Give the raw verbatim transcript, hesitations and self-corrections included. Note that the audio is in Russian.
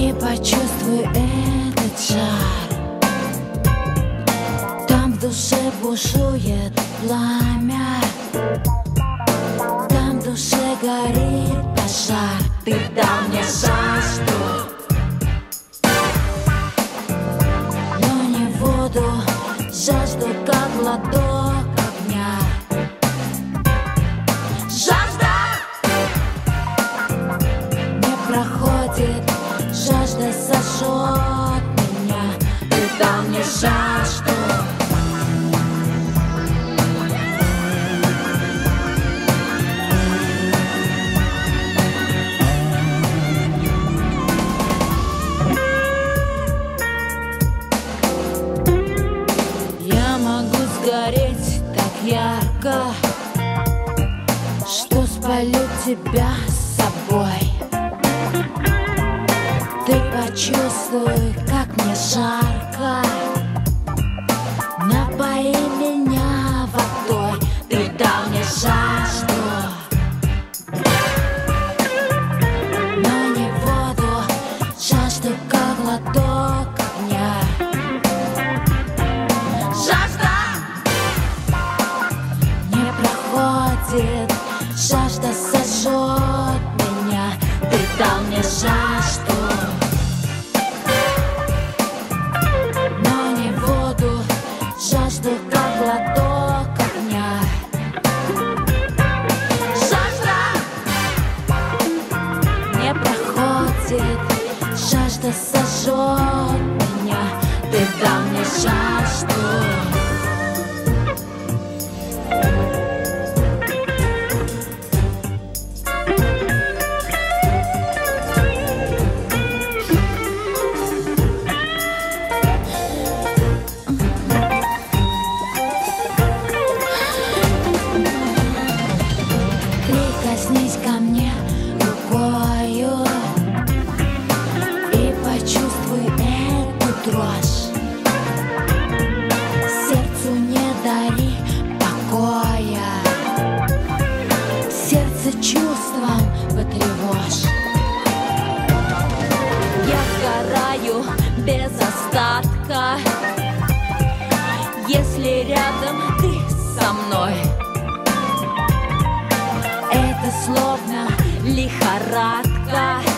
И почувствуй этот жар. Там в душе бушует пламя, там в душе горит пожар. Ты дал мне жажду, но не воду, жажду как глоток огня. Жажда не проходит, жажда сожжет меня. Ты дал мне жажду. Я могу сгореть так ярко, что спалю тебя с собой. Ты почувствуй, как мне жарко, напои меня водой. Ты дал мне жажду, но не воду, жажду как глоток огня. Жажда не проходит, жажда сожжет меня. Ты дал мне жажду, но не воду, жажду как глоток огня. Жажда не проходит, жажда сожжет меня. Ты дал мне жажду. Прикоснись ко мне рукою и почувствуй эту дрожь. Сердцу не дари покоя, сердце чувством потревожь. Я сгораю без остатка, если рядом ты со мной. Это словно лихорадка,